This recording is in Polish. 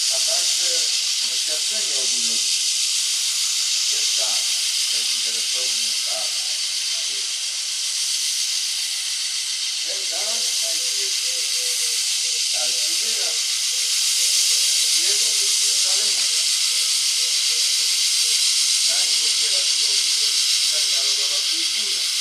a także doświadczenie ogólnoludzkie. Jest tak, bezinteresowny, tak, jest. Ten dar znajduje się dalszy wyraz wielu ludzkich talentów. Na nich opiera się ogólnoludzka i narodowa kultura.